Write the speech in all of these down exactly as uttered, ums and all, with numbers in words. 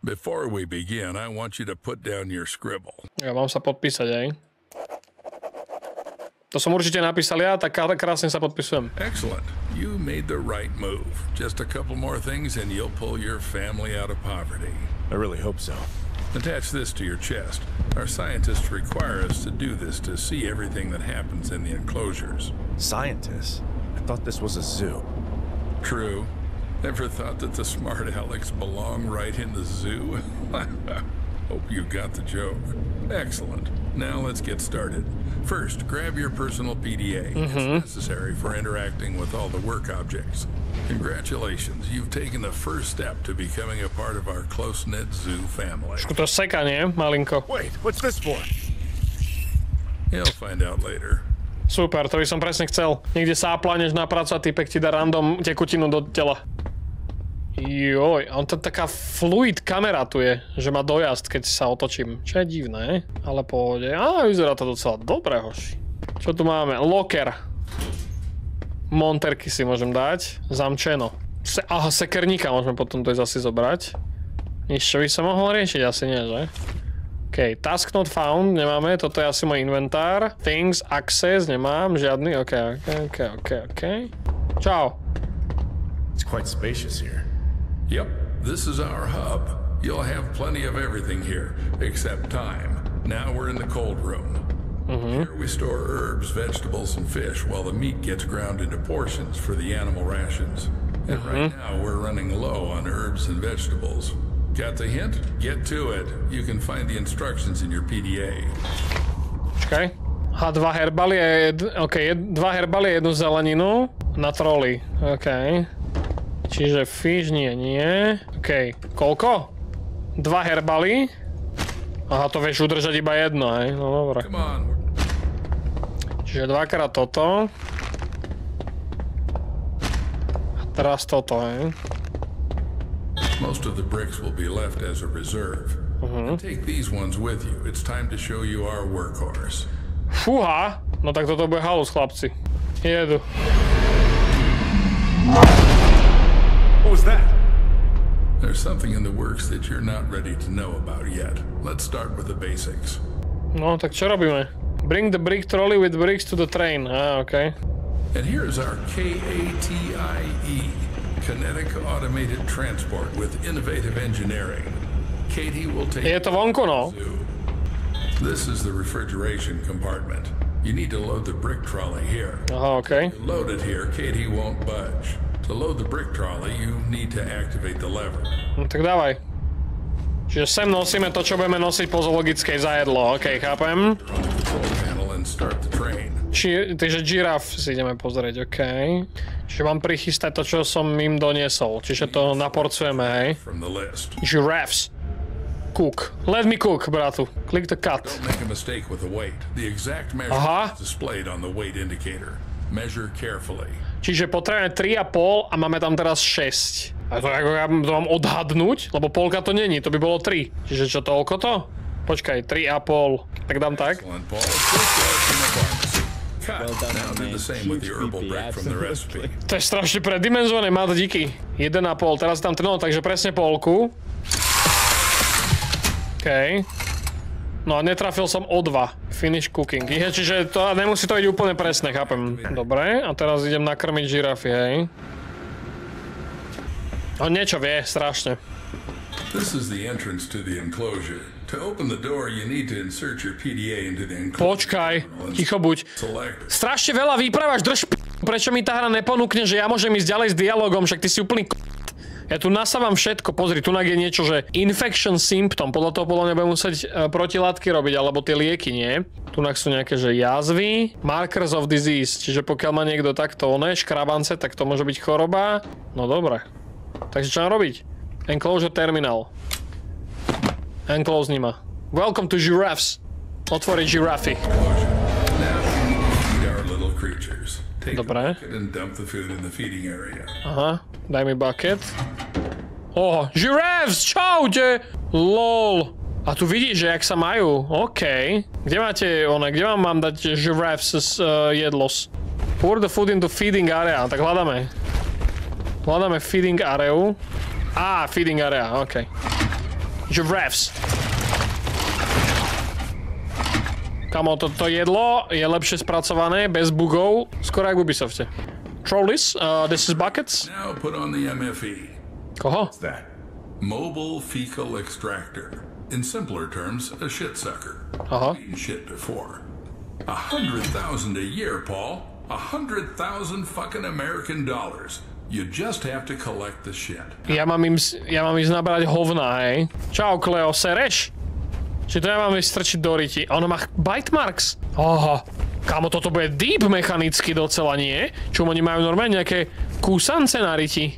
Before we begin, I want you to put down your scribble. Ja mám sa podpísať, aj. To som určite napísal ja, tak krásne sa podpisujem. Excellent. You made the right move. Just a couple more things and you'll pull your family out of poverty. I really hope so. Attach this to your chest. Our scientists require us to do this to see everything that happens in the enclosures. Scientists? I thought this was a zoo. True. Never thought that the smart Alex belonged right in the zoo? Hope you got the joke. Excellent. Now let's get started. First, grab your personal P D A. Mm-hmm. It's necessary for interacting with all the work objects. Congratulations, you've taken the first step to becoming a part of our close-knit zoo family. Trošku to seka, nie? Malinko. Wait, what's this for? You'll find out later. Super, to by som presne chcel. Niekde sa aplaneš na prácu a typek ti dá random tekutinu do tela. Joj, on to taká fluid kamera tu je, že má dojazd, keď sa otočím. Čo je divné, ale pohode. Á, vyzerá to docela dobre, hoši. Čo tu máme? Locker. Monterky si môžem dať. Zamčeno. Se Aha, sekerníka môžeme potom to asi zobrať. Nič, čo by sa mohol riešiť? Asi nie, že? OK, task not found, nemáme. Toto je asi môj inventár. Things, access, nemám. Žiadny. OK, OK, OK, OK, OK. Čau. It's quite spacious here. Yep, this is our hub. You'll have plenty of everything here, except time. Now we're in the cold room. Mm-hmm. Here we store herbs, vegetables, and fish while the meat gets ground into portions for the animal rations. And mm-hmm. right now we're running low on herbs and vegetables. Got the hint? Get to it. You can find the instructions in your P D A. Okay. A dva herbalie, ok, dva herbalie, jednu zeleninu na troli. OK. Čiže fish nie, nie. OK, koľko? Dva herbaly. Aha, to vieš udržať iba jedno, hej? No dobré. Čiže dvakrát toto. A teraz toto, hej? Most of the bricks will be left as a reserve. Uh-huh. Take these ones with you. It's time to show you our workhorse. Fúha! No tak toto bude halus, chlapci. Jedu. What was that? There's something in the works that you're not ready to know about yet. Let's start with the basics. No, tak čo robíme? Bring the brick trolley with bricks to the train. Ah, OK. And here's our K A T I E, Kinetic Automated Transport with Innovative Engineering. Katie will take... Je to vonku, no. This is the refrigeration compartment. You need to load the brick trolley here. Aha, OK. You load it here, Katie won't budge. To load the brick trolley, you need to activate the lever. No tak dávaj. Čiže sem nosíme to, čo budeme nosiť po zoologickej za jedlo. OK, chápem. Či, takže giraf si ideme pozrieť, OK. Čiže mám prichystať to, čo som im doniesol. Čiže to naporcujeme, hej. Giraffes. Cook. Let me cook, bratu. Click the cut. Aha. Čiže potrebujeme tri a pol a máme tam teraz šesť. A to, ako ja to mám odhadnúť? Lebo polka to není, to by bolo tri. Čiže čo, toľko to? Počkaj, tri a pol. Tak dám tak. To je strašne predimenzované, má to díky. jeden a pol, teraz tam no, takže presne polku. OK. No a netrafil som o dva. Finish cooking. Je, čiže to nemusí to byť úplne presne, chápem. Dobre, a teraz idem nakrmiť žirafy, hej. On niečo vie, strašne. This is the entrance to the enclosure. To open the door, you need to insert your P D A into the enclosure. Počkaj, ticho buď. Strašne veľa vyprávaš, drž p***. Prečo mi tá hra neponúkne, že ja môžem ísť ďalej s dialogom, však ty si úplný k***. Ja tu nasávam všetko, pozri, tu je niečo, že infection symptom, podľa toho podľa mňa budem musieť uh, protilátky robiť, alebo tie lieky, nie? Tu sú nejaké, že jazvy, markers of disease, čiže pokiaľ má niekto takto oné, škrabance, tak to môže byť choroba. No dobre. Takže čo mám robiť? Enclosure terminal. Enclose nima. Welcome to giraffes. Otvoriť žirafy. Dobre. Aha, daj mi bucket. Oh, giraffes, čaute! Lol. A tu vidíš, že jak sa majú. OK. Kde máte, one, kde vám mám dať giraffes uh, jedlos? Pour the food into feeding area. Tak hľadáme. Hľadáme feeding areu. Á, feeding area, OK. Giraffes. Kamo, toto jedlo je lepšie spracované, bez bugov, skoro jak v Ubisofte. Trolleys, uh, this is buckets. Now put on the M F E. Koho? What's that? Mobile Fecal Extractor. In simpler terms, a shit sucker. Aha. Eaten shit before. A hundred thousand a year, Paul. A hundred thousand fucking American dollars. You just have to collect the shit. Ja mám im, ja mám ísť nabrať hovna, hej. Čau, Cleo, sereš? Či to ja mám ísť strčiť do riti? A ono má bite marks. Aha. Kámo, toto bude deep mechanicky docela, nie? Čo oni majú normálne nejaké kúsance na riti?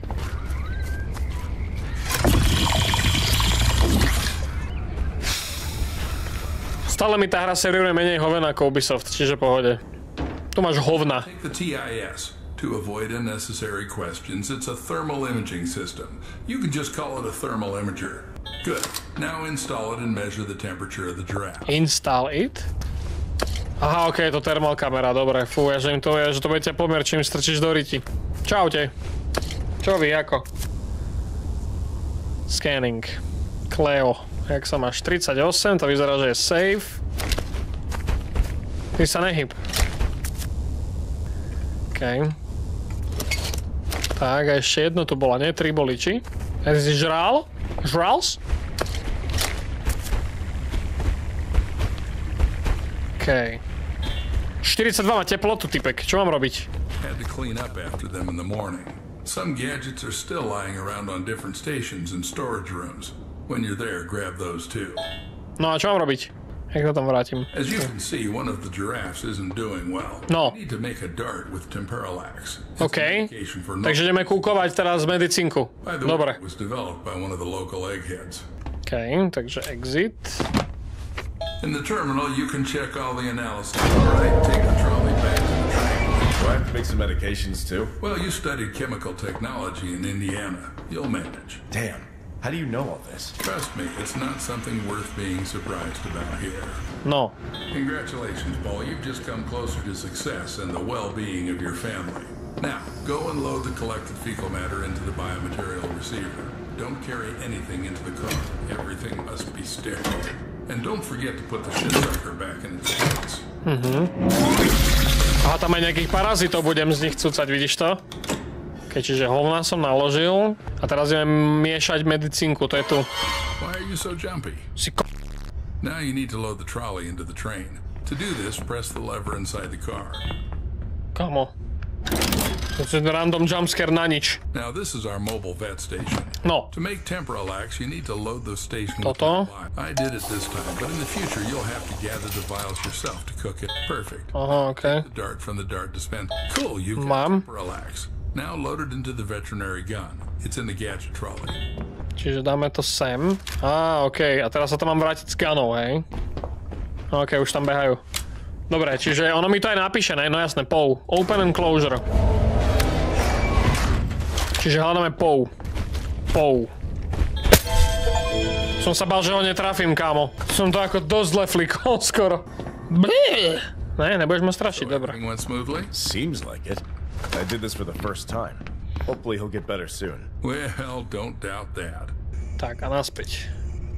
Stále mi tá hra servíruje menej hoven ako Ubisoft, čiže pohode. Tu máš hovna. Take the T I S. To avoid unnecessary questions, it's a thermal imaging system. You can just call it a thermal imager. Good. Now install it and measure the temperature of the giraffe. Install it? Aha, okej, okay, to thermal kamera, dobre. Fú, ja že im to je, že to bude teplomer, čím strčíš do riti. Čaute. Čo vy, ako? Scanning. Cleo. Jak sa máš? tridsaťosem, to vyzerá, že je safe. Ty sa nehyb. Okej. Okay. Tak, a ešte jedno tu bola, nie? Tri boli, či? A ty si žrál? Žrals? Okej. Okay. štyridsaťdva má teplotu, typek. Čo mám robiť? Had to clean up after them in the morning. Some gadgets are still lying around on different stations and storage rooms. When you're there, grab those too. No a čo mám robiť? Jak to tam vrátim? As you can see, one of the giraffes isn't doing well. No. You need to make a dart with Temperalax. OK. Takže ideme kúkovať teraz medicínku. Dobre. It was developed by one of the local eggheads. OK, takže exit. In the terminal, you can check all the analysis. All right, take the trolley back to the train. Do I have to make some medications too? Well, you studied chemical technology in Indiana. You'll manage. Damn. How do you know all this? Trust me, it's not something worth being surprised about here. No. Congratulations, Paul. You've just come closer to success and the well-being of your family. Now, go and load the collected fecal matter into the biomaterial receiver. Don't carry anything into the car. Everything must be sterile. And don't forget to put the shit sucker back in its place. Mhm. Aha, tam aj nejakých parazitov budem z nich cucať, vidíš to? Okay, čiže hovna som naložil a teraz idem miešať medicínku, to je tu. Why are you so jumpy? Si ko... Now you need to load the trolley into the train. To do this, press the lever inside the car. Kamo. To je random jumpscare na nič. Now this is our mobile vet station. No. To make Temperalax, you need to load the station Toto? with the I did it this time, but in the future you'll have to gather the vials yourself to cook it. Perfect. Aha, okej. Take the dart from the dart dispenser. Cool, you got Mám. Temperalax. Now load it into the veterinary gun. It's in the gadget trolley. Čiže dáme to sem. Á, okej. Okay. A teraz sa tam mám vrátiť s ganou, hej? Okej, okay, už tam behajú. Dobre, čiže ono mi to aj napíše, ne? No jasné, P O W. Open and closure. Čiže hľadáme P O W. P O W. Som sa bál, že ho netrafím, kámo. Som to ako dosť zle flikol skoro. Bleh. Ne, nebudeš ma strašiť, So dobre. everything went smoothly? Seems like it. I did this for the first time. Hopefully he'll get better soon. Well, don't doubt that. Tak a naspäť.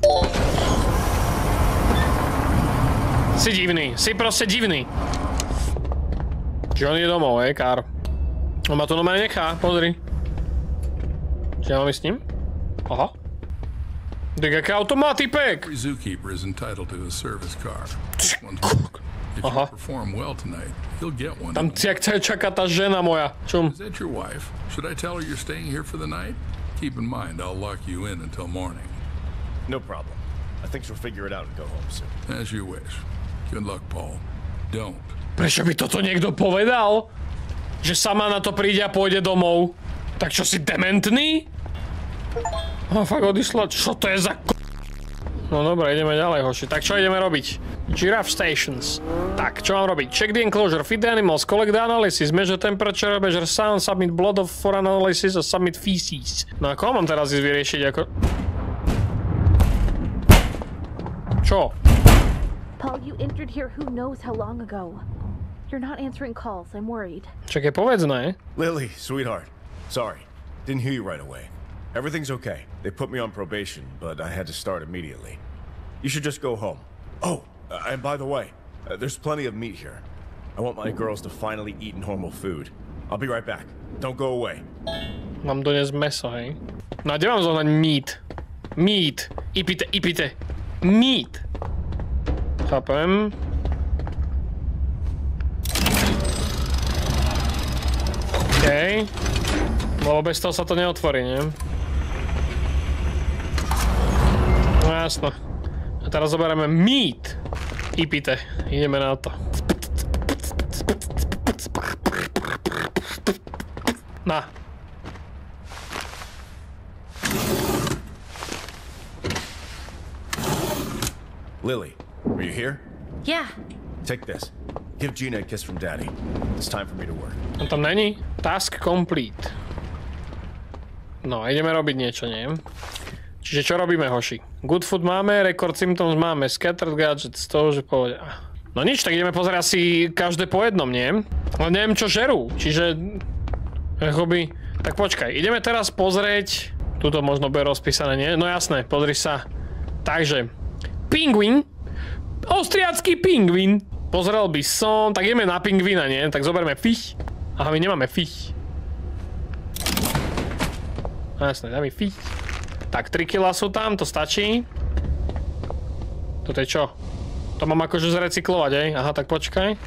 Si divný, si proste divný. Čiže on je domov, hej, Kár. On ma tu normálne nechá, pozri. Čiže ja mám ísť s ním? Aha. Tak aké automaty, pek! Every zookeeper is entitled to a service car. One's If Aha. you perform well tonight, you'll get one. Tam jak ťa čaká tá žena moja. Čum? Is that your wife? Should I tell her you're staying here for the night? Keep in mind, I'll lock you in until morning. No problem. I think she'll figure it out and go home soon. As you wish. Good luck, Paul. Don't. Prečo by toto niekto povedal? Že sama na to príde a pôjde domov? Tak čo si dementný? A fakt odišla, čo to je za k***? No dobre, ideme ďalej, hoši. Tak čo ideme robiť? Giraffe stations. Tak, čo mám robiť? Check the enclosure, feed the animals, collect the analysis, measure temperature, measure sound, submit blood of for analysis a submit feces. No ako mám teraz ísť vyriešiť ako... Čo? Paul, you entered here who knows how long ago. You're not answering calls, I'm worried. Čakaj, povedz, ne? Lily, sweetheart. Sorry. Didn't hear you right away. Everything's okay. They put me on probation, but I had to start immediately. You should just go home. Oh, uh, and by the way, uh, there's plenty of meat here. I want my girls to finally eat normal food. I'll be right back. Don't go away. Mám doniesť meso, hej? No a kde mám zohnať meat? Meat. Ipite, ipite. Meat. Chápem. OK. Lebo bez toho sa to neotvorí, nie? No jasno. A teraz zoberieme meat. Ipite. Ideme na to. Na. Lily, are you here? Yeah. Take this. Give Gina a kiss from Daddy. It's time for me to work. On tam není? Task complete. No, ideme robiť niečo, nie? Čiže čo robíme, hoši? Good food máme, record symptoms máme, scattered gadgets, to už je pohode. No nič, tak ideme pozerať si každé po jednom, nie? Ale neviem, čo žerú, čiže... Akoby... Tak počkaj, ideme teraz pozrieť... Tuto možno bude rozpísané, nie? No jasné, pozri sa. Takže... Pingvin. Austriacký pingvin. Pozrel by som, tak ideme na pingvina, nie? Tak zoberme fish. Aha, my nemáme fish. Jasné, daj mi fish. Tak, tri kilá sú tam, to stačí. Toto je čo? To mám akože zrecyklovať, ej? Aha, tak počkaj.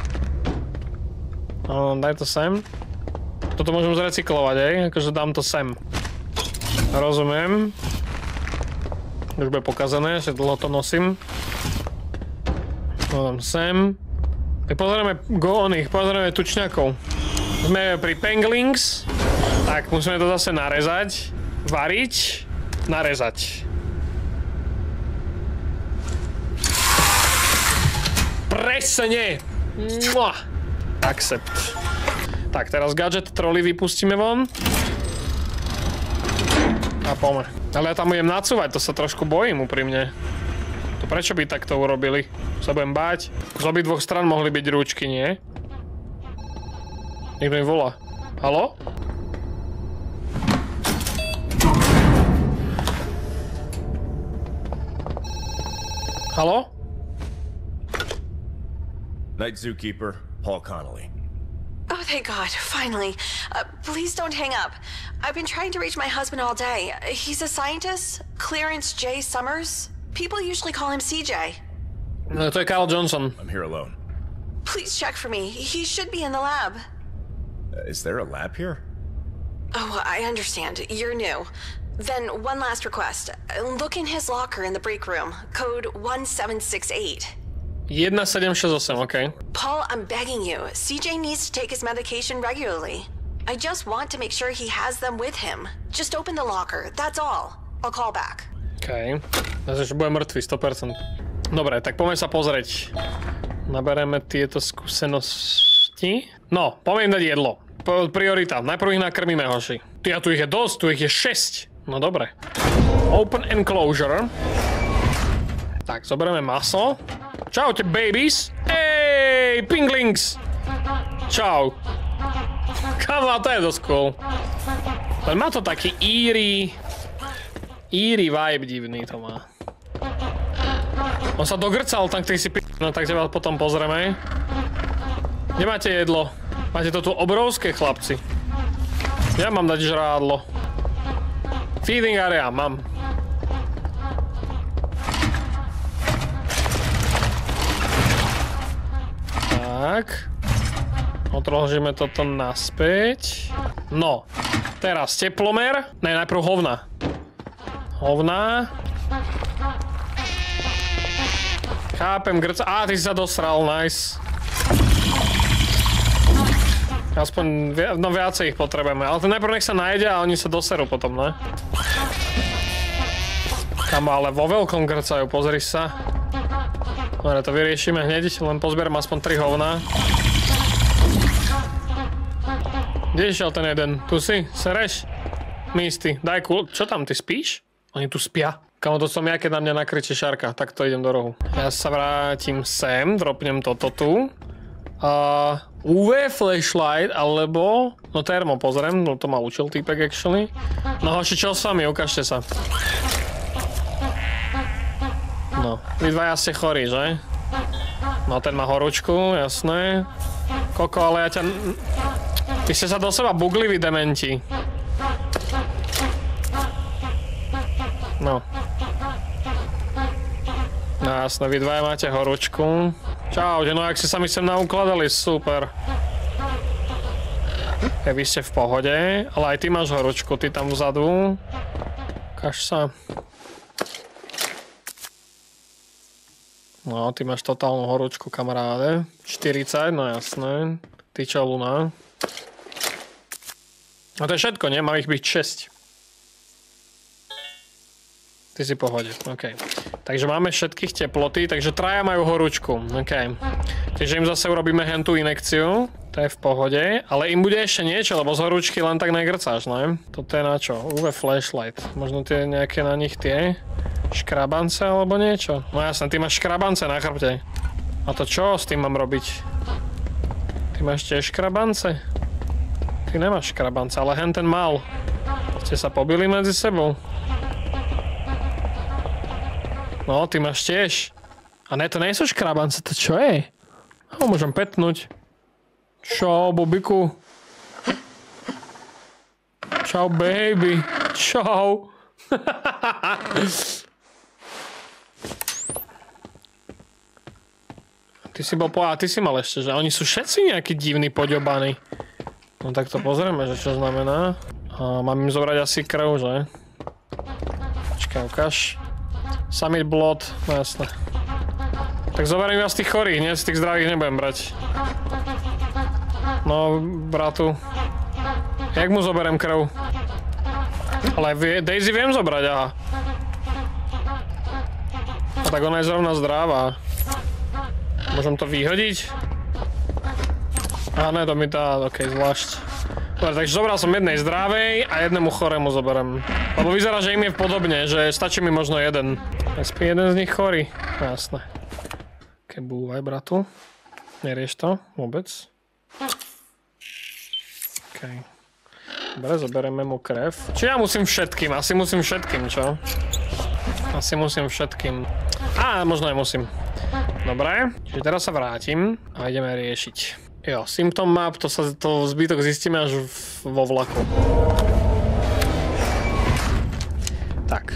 No, daj to sem. Toto môžem zrecyklovať, ej? Akože dám to sem. Rozumiem. Už bude pokazané, že dlho to nosím. No dám sem. Tak pozrieme go oných, pozrieme tučňakov. Sme pri penglings. Tak musíme to zase narezať. Variť. Narezať. Presne! Mua. Accept. Tak, teraz gadget trolley vypustíme von. A poďme. Ale ja tam budem nacúvať, to sa trošku bojím úprimne. To prečo by takto urobili? Sa budem báť. Z obi dvoch stran mohli byť rúčky, nie? Niekto mi volá. Haló? Haló? Night Zookeeper, Paul Connolly. Oh, thank God, finally. Uh, please don't hang up. I've been trying to reach my husband all day. He's a scientist, Clarence J. Summers. People usually call him C J. No, to je Carl Johnson. I'm here alone. Please check for me. He should be in the lab. Uh, is there a lab here? Oh, I understand. You're new. Then one last request. Look in his locker in the break room. Code one seven six eight. one seven six osem, okay. Paul, I'm begging you. C J needs to take his medication regularly. I just want to make sure he has them with him. Just open the locker, that's all. I'll call back. Okay. Zase, že bude mŕtvý, sto percent. Dobre, tak poďme sa pozrieť. Nabereme tieto skúsenosti. No, poďme dať jedlo. Priorita. Najprv ich nakrmíme, hoši. Ja, tu ich je dosť, tu ich je šesť. No dobre. Open enclosure. Tak, zoberieme maso. Čaute, babies. Ej, pinglings. Čau. Kámo, to je dosť cool. Len má to taký eerie... Eerie vibe divný to má. On sa dogrcal, tak ty si p***, no tak teba potom pozrieme. Kde máte jedlo? Máte to tu obrovské, chlapci. Ja mám dať žrádlo. Feeding area, mám. Tak. Odložíme toto naspäť. No. Teraz teplomer. Ne, najprv hovna. Hovna. Chápem, grca. Á, ty si sa dosral, nice. Aspoň, no viacej ich potrebujeme. Ale to najprv nech sa nájde a oni sa doserú potom, ne? Kamo, ale vo veľkom grcajú, pozri sa. Dobre, to vyriešime hneď, len pozbieram aspoň tri hovna. Kde išiel ten jeden? Tu si? Sereš? Misty, daj kul... Čo tam, ty spíš? Oni tu spia. Kamo, to som ja, keď na mňa nakričí šarka. Tak to idem do rohu. Ja sa vrátim sem, dropnem toto tu. Uh, ú vé flashlight, alebo... No termo, pozriem, no to ma učil týpek actually. No hoši, čo s vami? Ukážte sa. No, vy dvaja ste chorí, že? No ten má horúčku, jasné. Koko, ale ja ťa... Vy ste sa do seba bugli, vy dementi. No. No jasné, vy dvaja máte horúčku. Čaute, no jak si sa mi sem naukladali, super. Okay, vy ste v pohode, ale aj ty máš horúčku, ty tam vzadu. Ukáž sa. No, ty máš totálnu horúčku, kamaráde. štyridsať, no jasné. Ty čo, Luna? No to je všetko, nie? Má ich byť šesť. Ty si v pohode, ok. Takže máme všetkých teploty, takže traja majú horúčku, ok. Takže im zase urobíme hentú inekciu, to je v pohode, ale im bude ešte niečo, lebo z horúčky len tak negrcáš, ne? Toto je na čo? ú vé flashlight. Možno tie nejaké na nich tie škrabance alebo niečo? No jasne, ty máš škrabance na chrbte. A to čo s tým mám robiť? Ty máš tiež škrabance? Ty nemáš škrabance, ale hen ten mal. Ste sa pobili medzi sebou? No, ty máš tiež. A ne, to nie sú škrabance, to čo je? No, môžem petnúť. Čau, Bobiku. Čau, baby. Čau. Ty si bol po... A ty si mal ešte, že oni sú všetci nejakí divní poďobaní. No tak to pozrieme, že čo znamená. A mám im zobrať asi krv, že? Počkaj, ukáž. Summit blood, no jasné. Tak zoberiem vás tých chorých, nie? Z tých zdravých nebudem brať. No, bratu. Jak mu zoberiem krv? Ale Daisy viem zobrať, aha. A tak ona je zrovna zdravá. Môžem to vyhodiť? Aha, ne, to mi dá, okej, okay, zvlášť. Dobre, takže zobral som jednej zdravej a jednému chorému zoberiem. Lebo vyzerá, že im je podobne, že stačí mi možno jeden. Aspoň jeden z nich chorý. Jasné. Keď búvaj, bratu. Nerieš to vôbec. Okej. Dobre, zoberieme mu krev. Či ja musím všetkým? Asi musím všetkým, čo? Asi musím všetkým. Á, možno aj musím. Dobre, čiže teraz sa vrátim a ideme riešiť. Jo, symptom map, to sa to zbytok zistíme až v, vo vlaku. Tak.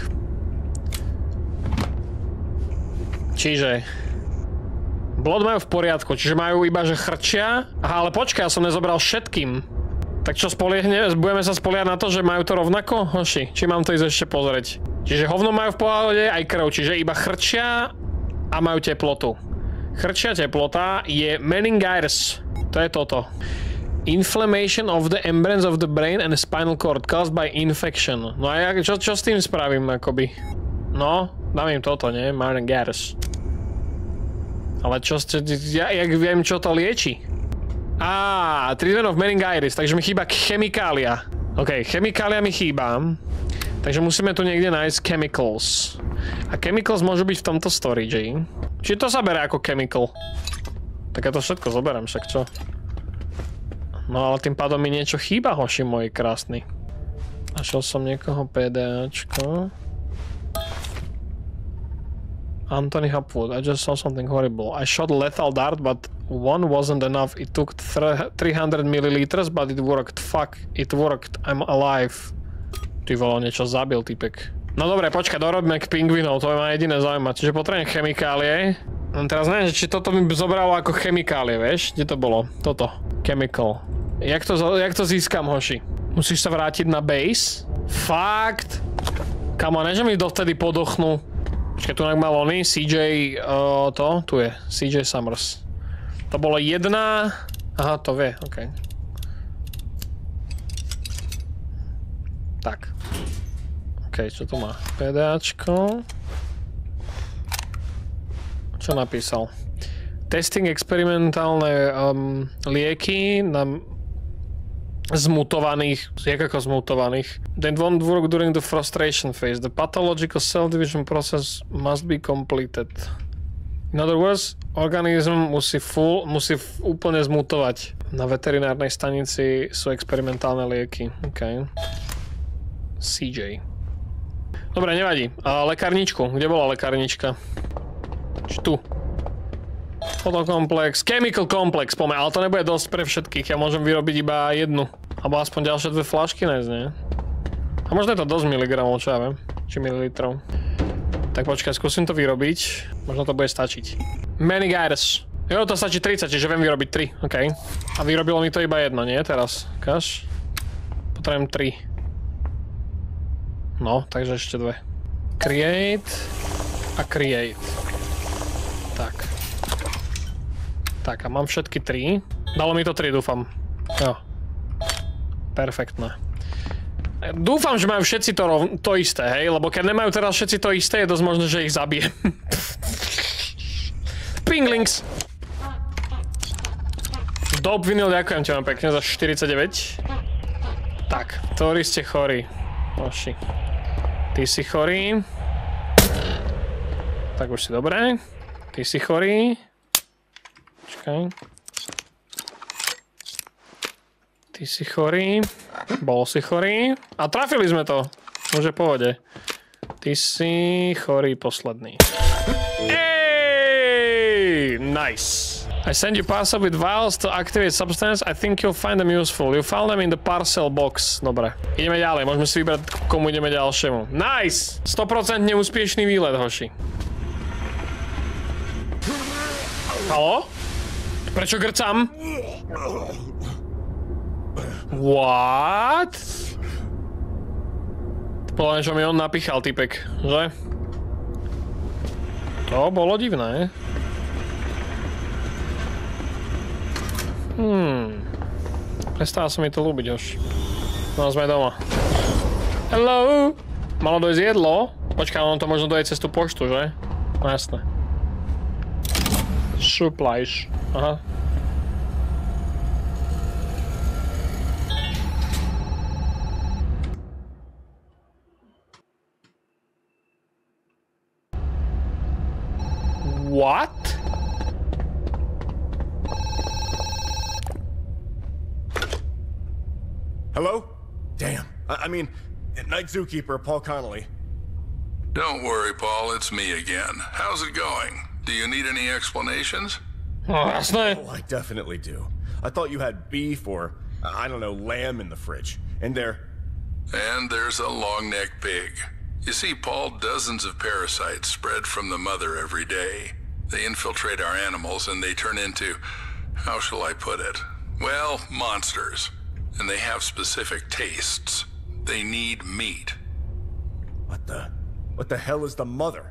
Čiže... Blood majú v poriadku, čiže majú iba, že chrčia. Aha, ale počkaj, ja som nezobral všetkým. Tak čo, spoliehne, budeme sa spoliehať na to, že majú to rovnako? Hoši, či mám to ísť ešte pozrieť? Čiže hovno majú v pohode aj krv, čiže iba chrčia a majú teplotu. Chrčia teplota je meningitis. To je toto. Inflammation of the membranes of the brain and the spinal cord caused by infection. No a ja, čo, čo s tým spravím, akoby? No, dám im toto, nie? Meningitis. Ale čo ste... Ja, ja viem, čo to lieči. Á, treatment of meningitis, takže mi chýba chemikália. OK, chemikália mi chýba. Takže musíme tu niekde nájsť chemicals. A chemicals môžu byť v tomto storage. Či to sa bere ako chemical? Tak ja to všetko zoberiem, však čo? No ale tým pádom mi niečo chýba, hoši moji krásni. Našiel som niekoho PDAčko. Anthony Hopwood, I just saw something horrible. I shot lethal dart, but one wasn't enough. It took three hundred milliliters, but it worked. Fuck, it worked. I'm alive. Ty vole, niečo zabil, typek. No dobre, počkaj, dorobíme k pingvinov, to ma jediné zaujíma. Čiže potrebujem chemikálie. No teraz neviem, či toto mi zobralo ako chemikálie, vieš? Kde to bolo? Toto. Chemical. Jak to, jak to získam, hoši? Musíš sa vrátiť na base? Fakt? Kamo, ne, že mi dovtedy podochnú. Počkaj, tu mal oný, C J, uh, to, tu je, C J Summers. To bolo jedna... Aha, to vie, okej. Okay. Tak. Okej, okay, čo tu má? PDAčko. Čo napísal? Testing experimentálne um, lieky na zmutovaných, jak ako zmutovaných. They won't work during the frustration phase. The pathological cell division process must be completed. In other words, organizm musí full, musí úplne zmutovať. Na veterinárnej stanici sú experimentálne lieky. OK. C J. Dobre, nevadí. A lekárničku. Kde bola lekárnička? Či tu? Fotokomplex. Chemical complex, poďme. Ale to nebude dosť pre všetkých. Ja môžem vyrobiť iba jednu. Alebo aspoň ďalšie dve fľašky nájsť, nie? A možno je to dosť miligramov, čo ja viem. Či mililitrov. Tak počkaj, skúsim to vyrobiť. Možno to bude stačiť. Meningitis. Jo, to stačí tridsať, čiže viem vyrobiť tri. OK. A vyrobilo mi to iba jedno, nie? Teraz. Kaž. Potrebujem tri. No, takže ešte dve. Create. A create. Tak. Tak, a mám všetky tri. Dalo mi to tri, dúfam. Jo. Perfektné. Dúfam, že majú všetci to, rov, to isté, hej? Lebo keď nemajú teraz všetci to isté, je dosť možné, že ich zabijem. Pinglings! Dope vinyl, ďakujem ti vám pekne za štyridsaťdeväť. Tak, ktorí ste chorí? Oši. Ty si chorý. Tak už si dobré. Ty si chorý. Počkaj. Ty si chorý. Bol si chorý. A trafili sme to. Už je v pohode. Ty si chorý posledný. Ej! Nice. I send you parcel with vials to activate substance. I think you'll find them useful. You found them in the parcel box. Dobre. Ideme ďalej. Môžeme si vybrať, komu ideme ďalšiemu. Nice! sto percent neúspiešný výlet, hoši. Haló? Prečo grcam? What? Podľa mňa, čo mi on napichal, typek, že? To bolo divné. Hmm. Prestáva sa mi to ľúbiť už. No, sme doma. Hello? Malo dojsť jedlo? Počkaj, on to možno dojde cez tú poštu, že? No jasné. Supplies. Aha. What? Hello? Damn. I, I mean, Night Zookeeper, Paul Connolly. Don't worry, Paul. It's me again. How's it going? Do you need any explanations? Oh, that's not... Oh, I definitely do. I thought you had beef or, uh, I don't know, lamb in the fridge. And there... And there's a long-necked pig. You see, Paul, dozens of parasites spread from the mother every day. They infiltrate our animals and they turn into, how shall I put it? Well, monsters. And they have specific tastes. They need meat. What the... What the hell is the mother?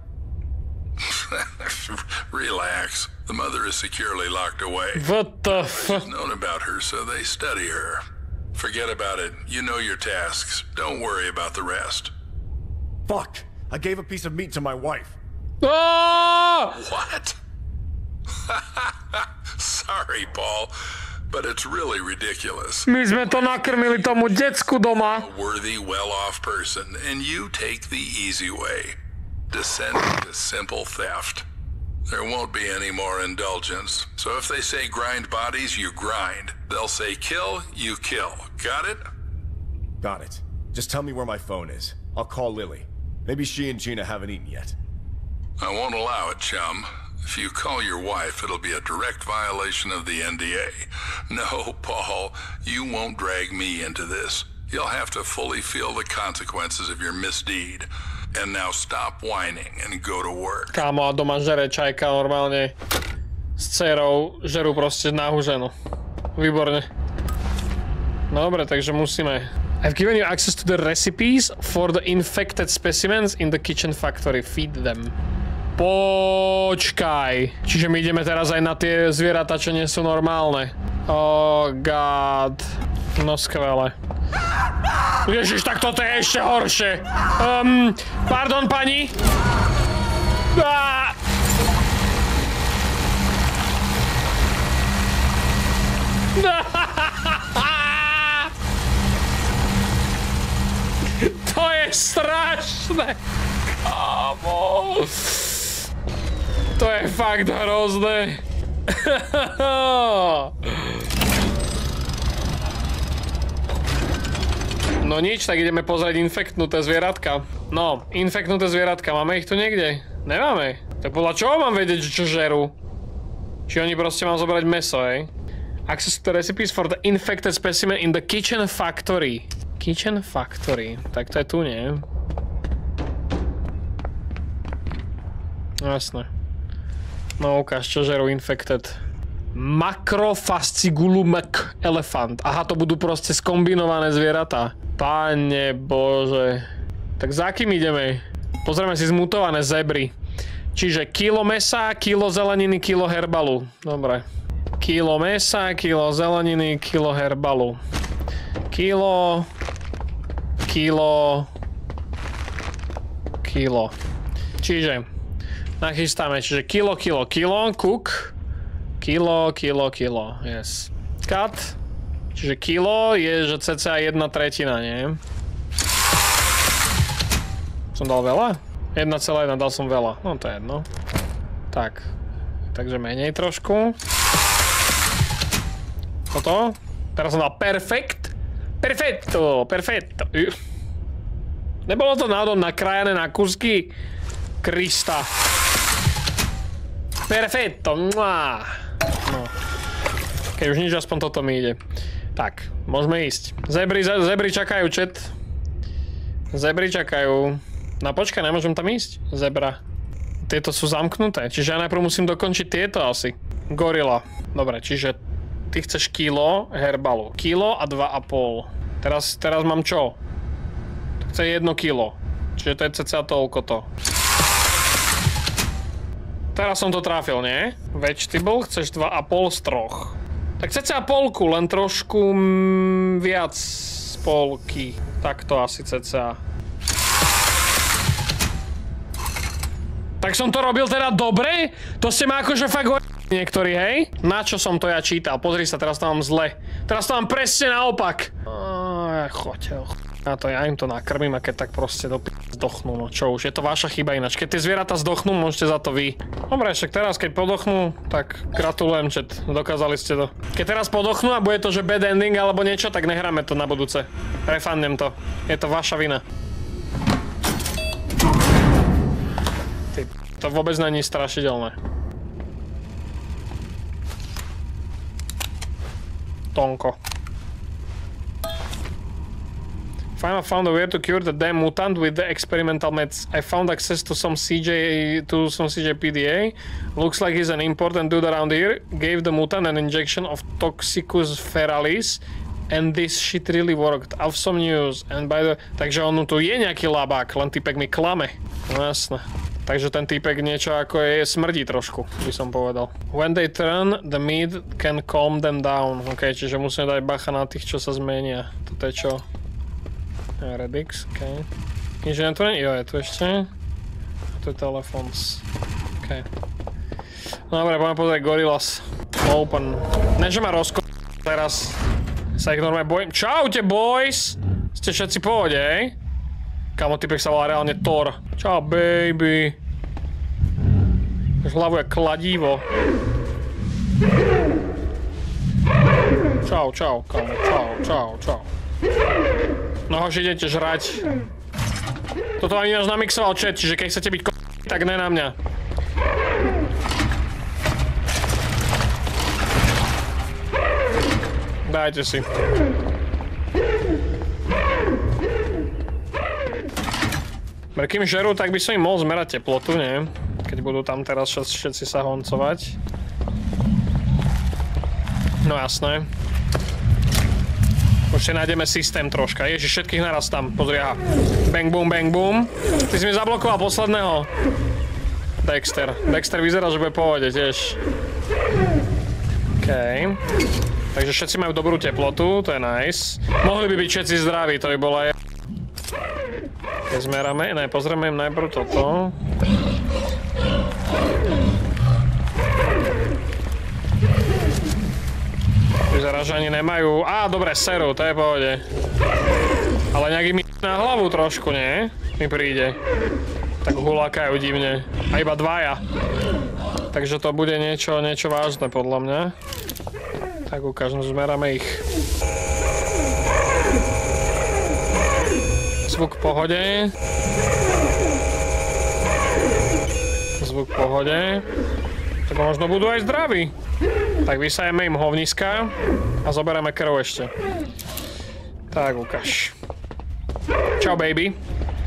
Relax. The mother is securely locked away. What the fuck? She's known about her, so they study her. Forget about it. You know your tasks. Don't worry about the rest. Fuck! I gave a piece of meat to my wife. Oh! What? Sorry, Paul, but it's really ridiculous. My sme to nakrmili tomu decku doma. A worthy, well-off person, and you take the easy way. Descending to simple theft. There won't be any more indulgence. So if they say grind bodies, you grind. They'll say kill, you kill. Got it? Got it. Just tell me where my phone is. I'll call Lily. Maybe she and Gina haven't eaten yet. I won't allow it, chum. If you call your wife, it'll be a direct violation of the N D A. No, Paul, you won't drag me into this. You'll have to fully feel the consequences of your misdeed. And now stop whining and go to work. Kámo, a doma žere čajka normálne s dcerou, žerú proste náhu ženu. Výborne. No dobre, takže musíme. I've given you access to the recipes for the infected specimens in the kitchen factory. Feed them. Počkaj. Čiže my ideme teraz aj na tie zvieratá, čo nie sú normálne. Oh god. No skvelé. Ježiš, tak toto je ešte horšie. Um, pardon, pani? Ah! To je strašné. Kámo. To je fakt hrozné. No nič, tak ideme pozrieť infektnuté zvieratka. No, infektnuté zvieratka, máme ich tu niekde? Nemáme. Tak podľa čoho mám vedieť, čo žerú? Či oni proste mám zobrať meso, hej? Access to recipes for the infected specimen in the kitchen factory. Kitchen factory. Tak to je tu, nie? Jasné. No ukáž, čo žerú infected. Macrofascigulum elefant. Aha, to budú proste skombinované zvieratá. Pane Bože. Tak za kým ideme? Pozrieme si zmutované zebry. Čiže kilo mesa, kilo zeleniny, kilo herbalu. Dobre. Kilo mesa, kilo zeleniny, kilo herbalu. Kilo... Kilo... Kilo. Čiže... Nachystáme, čiže kilo, kilo, kilo, cook. Kilo, kilo, kilo, yes. Cut. Čiže kilo je, že cca jedna tretina, nie? Som dal veľa? jedna celá jedna, dal som veľa. No to je jedno. Tak. Takže menej trošku. Toto. Teraz som dal perfekt. Perfetto, perfetto. Nebolo to náhodou nakrájané na kusky? Krista. Perfetto. No. Keď už nič, aspoň toto mi ide. Tak, môžeme ísť. Zebry, zebry čakajú, chat. Zebry čakajú. No počkaj, nemôžem tam ísť? Zebra. Tieto sú zamknuté, čiže ja najprv musím dokončiť tieto asi. Gorila. Dobre, čiže ty chceš kilo herbalu. Kilo a dva a pol. Teraz, teraz mám čo? Chce jedno kilo. Čiže to je cca toľko to. Teraz som to trafil, nie? Vegetable, chceš dva a pol z troch. Tak cca polku, len trošku mm, viac z polky. Tak to asi cca. Tak som to robil teda dobre? To ste ma akože fakt o... niektorí, hej? Na čo som to ja čítal? Pozri sa, teraz to mám zle. Teraz to mám presne naopak. Aj, choďte, na to ja im to nakrmím a keď tak proste do p*** zdochnú, no čo už, je to vaša chyba ináč. Keď tie zvieratá zdochnú, môžete za to vy. Dobre, však teraz keď podochnú, tak gratulujem, chat, dokázali ste to. Keď teraz podochnú a bude to, že bad ending alebo niečo, tak nehráme to na budúce. Refundnem to. Je to vaša vina. Ty, to vôbec není strašidelné. Tonko. Finally found a way to cure the damn mutant with the experimental meds. I found access to some C J to some C J P D A. Looks like he's an important dude around here. Gave the mutant an injection of Toxicus feralis. And this shit really worked. Awesome news. And by the... Takže on tu je nejaký labák, len typek mi klame. No jasné. Takže ten typek niečo ako je smrdí trošku, by som povedal. When they turn, the meat can calm them down. Ok, čiže musíme dať bacha na tých, čo sa zmenia. Toto je čo? Redix, ok. Nič je tu nie? Jo, je tu ešte. A tu je telefons. Ok. No dobre, poďme pozrieť Gorillas. Open. Ne, že ma rozko... teraz. Sa ich normálne bojím. Čaute, boys! Ste všetci v pohode, hej? Kamo, typek sa volá reálne Thor. Čau, baby. Hlavu je kladivo. Čau, čau, kamo. Čau, čau, čau. No hož, idete žrať. Toto vám ináč namixoval chat, čiže keď chcete byť k***, tak ne na mňa. Dajte si. Kým žerú, tak by som im mohol zmerať teplotu, nie? Keď budú tam teraz všetci sa honcovať. No jasné. Už si nájdeme systém troška. Ježiš, všetkých naraz tam. Pozri, aha. Bang, boom, bang, boom. Ty si mi zablokoval posledného. Dexter. Dexter vyzerá, že bude v pohode tiež. OK. Takže všetci majú dobrú teplotu, to je nice. Mohli by byť všetci zdraví, to by bola je... Keď zmeráme, ne, pozrieme im najprv toto. Vyzerá, že ani nemajú... Á, dobre, seru, to je v pohode. Ale nejak im na hlavu trošku, nie? Mi príde. Tak hulákajú divne. A iba dvaja. Takže to bude niečo, niečo vážne podľa mňa. Tak ukážem, zmeráme ich. Zvuk v pohode. Zvuk v pohode. Tak možno budú aj zdraví. Tak vysajeme im hovniska a zoberieme krv ešte. Tak ukáž. Čau, baby.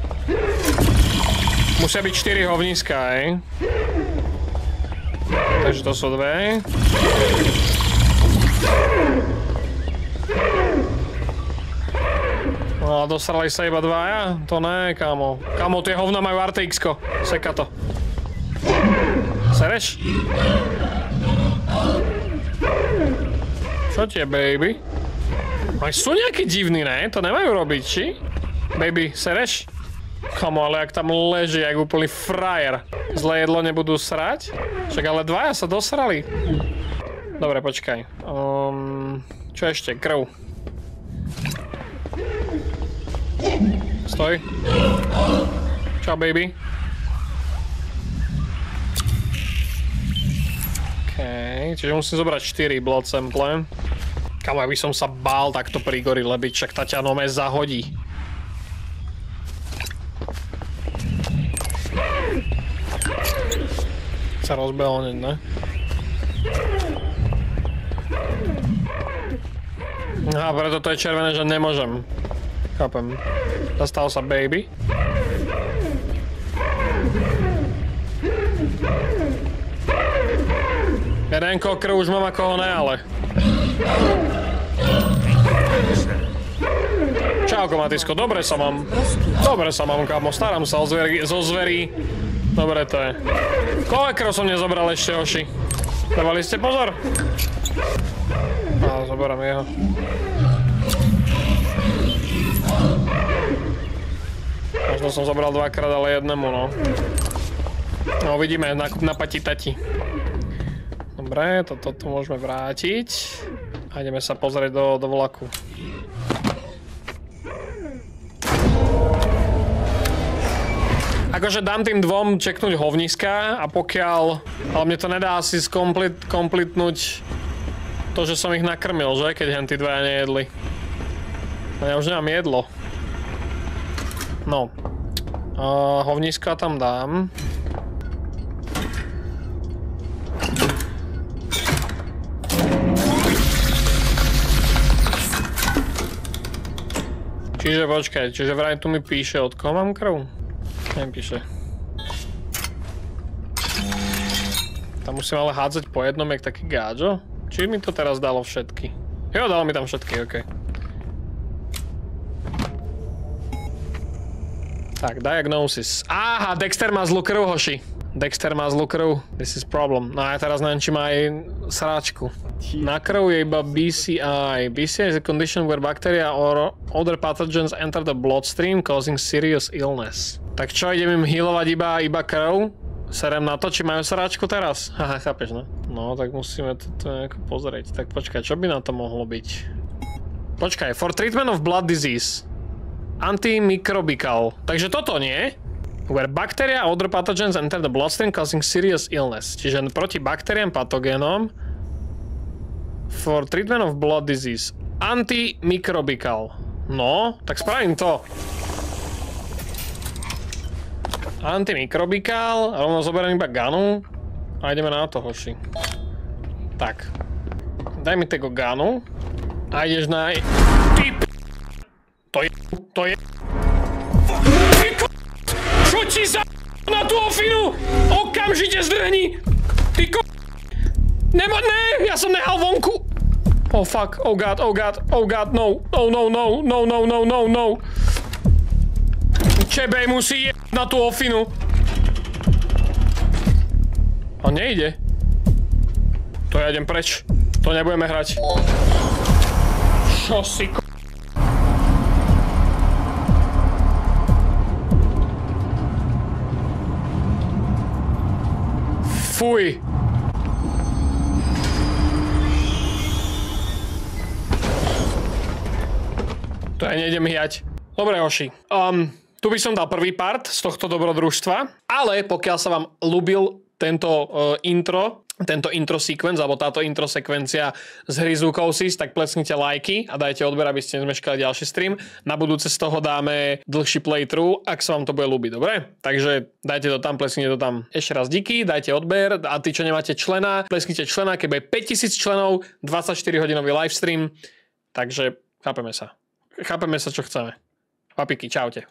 Musia byť štyri hovniska, hej. Takže to sú dve. No a dosrali sa iba dvaja? To ne, kámo. Kámo, tie hovna majú er té iks-ko. Seka to. Sereš? Čo tie, baby? Aj sú nejaký divný, ne? To nemajú robiť, či? Baby, sereš? Kamo, ale ak tam leží, jak úplný frajer. Zlé jedlo nebudú srať? Však ale dvaja sa dosrali. Dobre, počkaj. Um, čo ešte? Krv. Stoj. Čau, baby. Okej, čiže musím zobrať štyri blood sample. Kamo, aby som sa bál takto pri gorile byť, však tá ťa nome zahodí. Sa rozbehol hneď, ne? Aha, preto to je červené, že nemôžem. Chápem. Zastal sa baby. Jedenko krv už mám ako ho ne, ale. Čauko, Matisko, dobre sa mám. Dobre sa mám, kámo, starám sa o zverí, zo zverí. Dobre to je. Koľko krv som nezobral ešte, hoši? Dávali ste pozor? Á, zoberám jeho. Možno som zobral dvakrát, ale jednému, no. No, uvidíme, na, na pati tati. Dobre, toto tu môžeme vrátiť. A ideme sa pozrieť do, do vlaku. Akože dám tým dvom čeknúť hovniska a pokiaľ... Ale mne to nedá asi skomplit, komplitnúť to, že som ich nakrmil, že? Keď hen tí dvaja nejedli. No ja už nemám jedlo. No. Uh, hovniska tam dám. Čiže počkaj, čiže vraj tu mi píše, od koho mám krv? Nepíše. Tam musím ale hádzať po jednom, jak taký gáčo? Či mi to teraz dalo všetky? Jo, dalo mi tam všetky, okej. Okay. Tak, diagnosis. Aha, Dexter má zlú krv, hoši. Dexter má zlú krv. This is problem. No a ja teraz neviem, či má aj sráčku. Na krv je iba bé cé í. bé cé í is a condition where bacteria or other pathogens enter the bloodstream causing serious illness. Tak čo, idem im healovať iba, iba krv? Serem na to, či majú sráčku teraz? Haha, chápeš, no? No, tak musíme to nejako pozrieť. Tak počkaj, čo by na to mohlo byť? Počkaj, for treatment of blood disease. Antimicrobial. Takže toto nie? Where bacteria or other pathogens enter the bloodstream causing serious illness. Čiže proti baktériám, patogénom. For treatment of blood disease. Antimicrobial. No, tak spravím to. Antimicrobial. Rovno zoberiem iba ganu. A ideme na to, hoši. Tak. Daj mi tego ganu. A ideš na... Ty p... To je... To je... Ty k... Čo ti za... na tú ofinu? Okamžite zdrhni! Ty k... Nemo... Ne! Ja som nehal vonku! Oh fuck, oh god, oh god, oh god, no. No, no, no, no, no, no, no, no. Čebej musí je... na tú ofinu. On nejde. To ja idem preč. To nebudeme hrať. Čo si k... Fuj. To ja nejdem hiať. Dobre, hoši. Um, tu by som dal prvý part z tohto dobrodružstva, ale pokiaľ sa vám ľúbil tento uh, intro, tento intro sequence, alebo táto intro sekvencia z hry Zookosis, tak plesnite lajky a dajte odber, aby ste nezmeškali ďalší stream. Na budúce z toho dáme dlhší playthrough, ak sa vám to bude ľúbiť, dobre? Takže dajte to tam, plesknite to tam. Ešte raz díky, dajte odber a tí, čo nemáte člena, plesknite člena, keď bude päťtisíc členov, dvadsaťštyri hodinový livestream. Takže chápeme sa. Chápeme sa, čo chceme. Papiky, čaute.